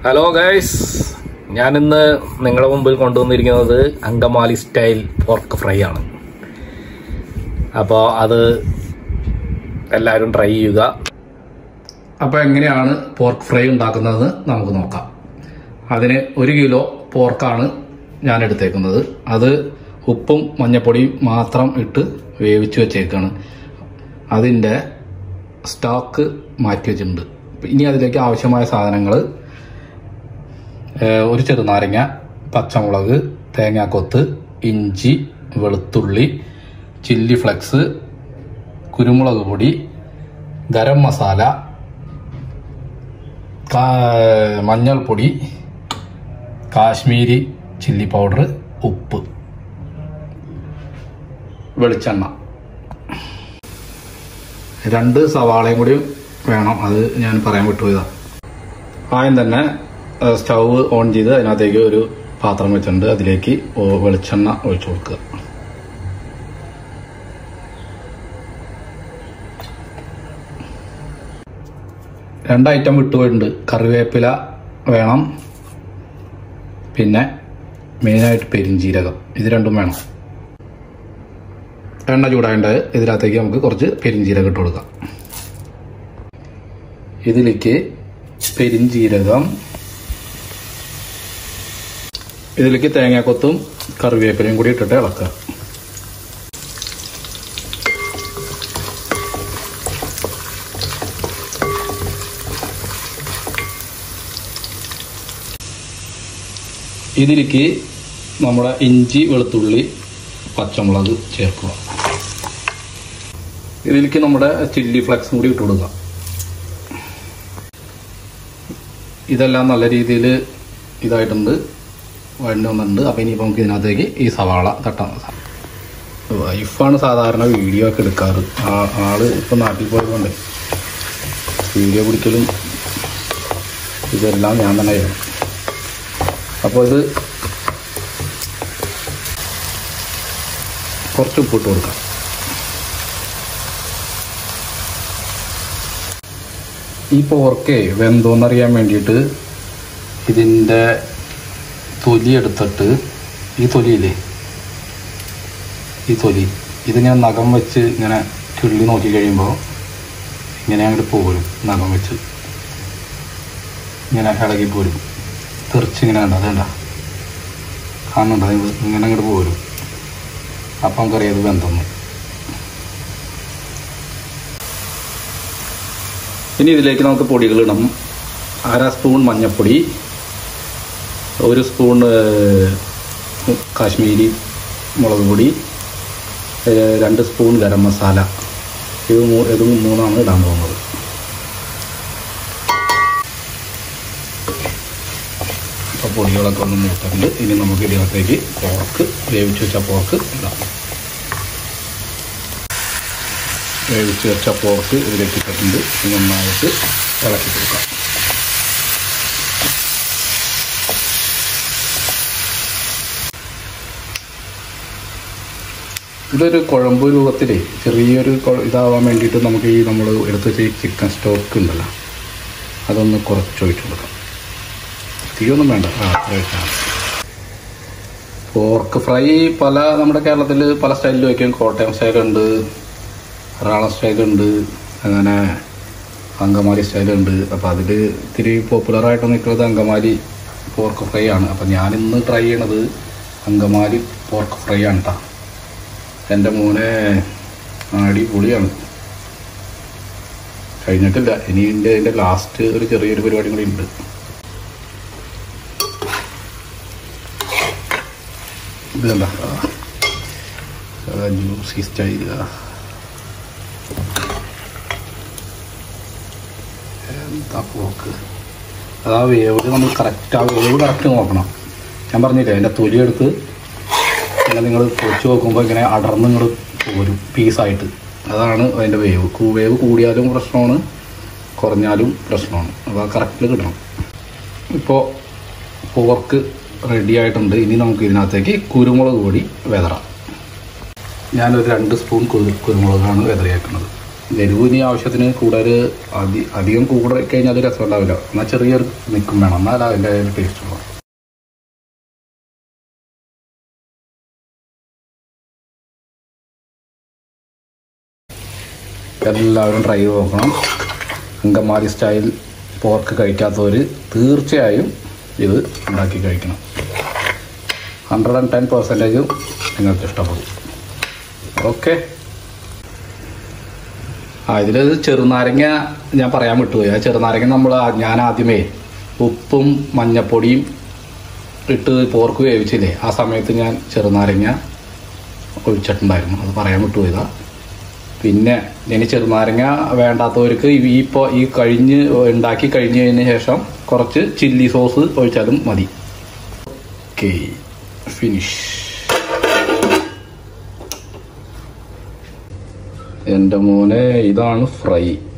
Hello guys, ഞാനിന്ന് നിങ്ങളുടെ മുമ്പിൽ കൊണ്ടുവന്നിരിക്കുന്നത് അങ്കമാലി സ്റ്റൈൽ പോർക്ക് ഫ്രൈ ആണ്. അപ്പോൾ അത് എല്ലാവരും ട്രൈ ചെയ്യുക. അപ്പോൾ എങ്ങനെയാണ് പോർക്ക് ഫ്രൈ ഉണ്ടാക്കുന്നതെന്ന് നമുക്ക് നോക്കാം. അതിന് 1 കിലോ പോർക്കാണ് ഞാൻ എടുത്തേക്കുന്നത്. അത് ഉപ്പും മഞ്ഞപ്പൊടിയും മാത്രം ഇട്ട് വേവിച്ച് വെച്ചേക്കാണ്. അതിൻ്റെ സ്റ്റോക്ക് മാറ്റി വെച്ചിട്ടുണ്ട്. ഇനി അതിലേക്ക് ആവശ്യമായ സാധനങ്ങൾ: 1 ചെറുനാരങ്ങ, പച്ചമുളക്, തേങ്ങാക്കൊത്ത്, ഇഞ്ചി, വെളുത്തുള്ളി, ചില്ലി ഫ്ലെക്സ്, കുരുമുളക് പൊടി, ഗരം മസാല, മഞ്ഞൾപ്പൊടി, കാശ്മീരി ചില്ലി പൗഡർ, ഉപ്പ്, വെളിച്ചെണ്ണ. 2 സവാളയും കൂടി വേണം, അത് ഞാൻ പറയാൻ വിട്ടുപോയതാണ്. ആദ്യം തന്നെ സ്റ്റൗ ഓൺ ചെയ്ത് അതിനകത്തേക്ക് ഒരു പാത്രം വെച്ചിട്ടുണ്ട്. അതിലേക്ക് വെളിച്ചെണ്ണ ഒഴിച്ചു കൊടുക്കുക. രണ്ട് ഐറ്റം വിട്ടുപോയിട്ടുണ്ട്. കറിവേപ്പില വേണം, പിന്നെ മെയിനായിട്ട് പെരിഞ്ജീരകം. ഇത് രണ്ടും വേണം. എണ്ണ ചൂടായിട്ട് ഇതിനകത്തേക്ക് നമുക്ക് കുറച്ച് പെരിഞ്ജീരകം ഇട്ട് കൊടുക്കാം. ഇതിലേക്ക് പെരിഞ്ജീരകം, ഇതിലേക്ക് തേങ്ങാക്കൊത്തും കറിവേപ്പിലയും കൂടി ഇട്ടിട്ട് ഇളക്കുക. ഇതിലേക്ക് നമ്മുടെ ഇഞ്ചി, വെളുത്തുള്ളി, പച്ചമുളക് ചേർക്കുക. ഇതിലേക്ക് നമ്മുടെ ചില്ലി ഫ്ലെക്സും കൂടി ഇട്ട് കൊടുക്കുക. ഇതെല്ലാം നല്ല രീതിയിൽ ഇതായിട്ടുണ്ട്, വഴണ്ടി വന്നിട്ടുണ്ട്. അപ്പം ഇനിയിപ്പോൾ നമുക്ക് ഇതിനകത്തേക്ക് ഈ സവാള തട്ടാം. വൈഫാണ് സാധാരണ വീഡിയോ ഒക്കെ എടുക്കാറ്. ആള് ഇപ്പം നാട്ടിൽ പോയതുകൊണ്ട് വീഡിയോ പിടിക്കലും ഇതെല്ലാം ഞാൻ തന്നെ ചെയ്യണം. അപ്പോൾ ഇത് കുറച്ച് ഉപ്പിട്ട് കൊടുക്കാം. ഈ പോർക്കേ വെന്തോന്നറിയാൻ വേണ്ടിയിട്ട് ഇതിൻ്റെ തൊലി എടുത്തിട്ട്, ഈ തൊലിയില്ലേ, ഈ തൊലി ഇത് ഞാൻ നഖം വെച്ച് ഇങ്ങനെ കിള്ളി നോക്കി കഴിയുമ്പോൾ ഇങ്ങനെ അങ്ങോട്ട് പോരും. നഖം വെച്ച് ഇങ്ങനെ ഇളകി പോരും. തെറിച്ചിങ്ങനെ ഉണ്ട്, അതേണ്ട കാണുന്നുണ്ടോ? ഇങ്ങനെ അങ്ങോട്ട് പോരും. അപ്പം നമുക്കറിയാം ഇത് വെന്തെന്ന്. ഇനി ഇതിലേക്ക് നമുക്ക് പൊടികളിടാം. 1/2 സ്പൂൺ മഞ്ഞൾപ്പൊടി, 1 സ്പൂൺ കാശ്മീരി മുളക് പൊടി, 2 സ്പൂൺ ഗരം മസാല. ഇത് 3 ഇടാൻ പോകുന്നത്. അപ്പോൾ പൊടികളൊക്കെ ഒന്ന് മൂത്തിട്ടുണ്ട്. ഇനി നമുക്ക് ഇതിനകത്തേക്ക് പോർക്ക്, വേവിച്ച് വെച്ച പോർക്ക് ഇടാം. വേവിച്ച് വെച്ച പോർക്ക് ഇതിലേക്ക് ഇട്ടിട്ടുണ്ട്. നന്നായിട്ട് ഇളക്കി കൊടുക്കാം. ഇതൊരു കുഴമ്പ് രൂപത്തിൽ ചെറിയൊരു ഇതാവാൻ വേണ്ടിയിട്ട് നമുക്ക് ഈ നമ്മൾ എടുത്ത് വെച്ച ഈ ചിക്കൻ സ്റ്റോക്ക് ഉണ്ടല്ലോ, അതൊന്ന് കുറച്ചൊഴിച്ച് കൊടുക്കാം. തീയൊന്നും വേണ്ട, ഒഴിച്ചാൽ. പോർക്ക് ഫ്രൈ നമ്മുടെ കേരളത്തിൽ പല സ്റ്റൈലിൽ വയ്ക്കും. കോട്ടയം സ്റ്റൈലുണ്ട്, എറണാകുളം സ്റ്റൈലുണ്ട്, അങ്ങനെ അങ്കമാലി സ്റ്റൈലുണ്ട്. അപ്പോൾ അതിൽ ഇത്തിരി പോപ്പുലറായിട്ട് നിൽക്കുന്നത് അങ്കമാലി പോർക്ക് ഫ്രൈ ആണ്. അപ്പം ഞാനിന്ന് ട്രൈ ചെയ്യണത് അങ്കമാലി പോർക്ക് ഫ്രൈ ആണ് കേട്ടോ. എൻ്റെ മോനെ അടിപൊളിയാണ്. കഴിഞ്ഞിട്ടില്ല, ഇനി ഇതിൻ്റെ ലാസ്റ്റ് ഒരു ചെറിയൊരു പരിപാടി കൂടി ഉണ്ട്. ഇതെന്താ ജ്യൂസി സ്റ്റൈൽ. എന്താ പോക്ക്, അതാ വേവ് നമ്മൾ കറക്റ്റ്, ആ വേവ് കറക്റ്റ് നോക്കണം. ഞാൻ പറഞ്ഞില്ലേ, അതിൻ്റെ തൊലിയെടുത്ത് ഇങ്ങനെ നിങ്ങൾ പൊളിച്ച് നോക്കുമ്പോൾ ഇങ്ങനെ അടർന്ന് ഇങ്ങോട്ട് പോരും പീസായിട്ട്. അതാണ് അതിൻ്റെ വേവ്. വേവ് കൂടിയാലും പ്രശ്നമാണ്, കുറഞ്ഞാലും പ്രശ്നമാണ്. അപ്പോൾ ആ കറക്റ്റിൽ കിട്ടണം. ഇപ്പോൾ പോർക്ക് റെഡി ആയിട്ടുണ്ട്. ഇനി നമുക്ക് ഇതിനകത്തേക്ക് കുരുമുളക് പൊടി വിതറാം. ഞാനൊരു 2 സ്പൂൺ കുരുമുളകാണ് വിതറിയേക്കുന്നത്. എരിവ് നീ ആവശ്യത്തിന് കൂടുതൽ അധികം കൂടെ കഴിഞ്ഞാൽ അത് രസം ഉണ്ടാവില്ല. എന്നാൽ ചെറിയൊരു നിൽക്കും വേണം, എന്നാലും അതിൻ്റെ ടേസ്റ്റ് ഉള്ളൂ. എല്ലാവരും ട്രൈ ചെയ്ത് നോക്കണം. അങ്കമാലി സ്റ്റൈൽ പോർക്ക് കഴിക്കാത്തവർ തീർച്ചയായും ഇത് ഉണ്ടാക്കി കഴിക്കണം. 110% നിങ്ങൾക്ക് ഇഷ്ടപ്പെടും. ഓക്കെ. ഇതിൽ ചെറുനാരങ്ങ ഞാൻ പറയാൻ വിട്ടുപോയി. ആ ചെറുനാരങ്ങ ഞാൻ ആദ്യമേ ഉപ്പും മഞ്ഞപ്പൊടിയും ഇട്ട് പോർക്ക് വേവിച്ചില്ലേ, ആ സമയത്ത് ഞാൻ ചെറുനാരങ്ങ ഒഴിച്ചിട്ടുണ്ടായിരുന്നു. അത് പറയാൻ വിട്ടുപോയതാ. പിന്നെ ഇനി ചെറുനാരങ്ങ വേണ്ടാത്തവർക്ക് ഉണ്ടാക്കി കഴിഞ്ഞതിന് ശേഷം കുറച്ച് ചില്ലി സോസ് ഒഴിച്ചാലും മതി. Okay, finish. എൻ്റെ മോനെ, ഇതാണ് ഫ്രൈ.